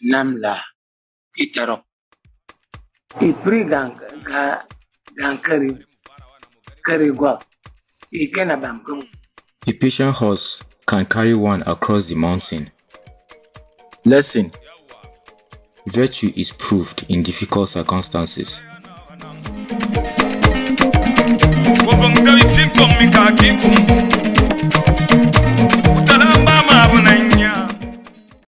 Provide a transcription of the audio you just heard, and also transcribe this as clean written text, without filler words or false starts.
namla Tarok. I pri gang carry go. I can abam. A patient horse can carry one across the mountain. Lesson: virtue is proved in difficult circumstances.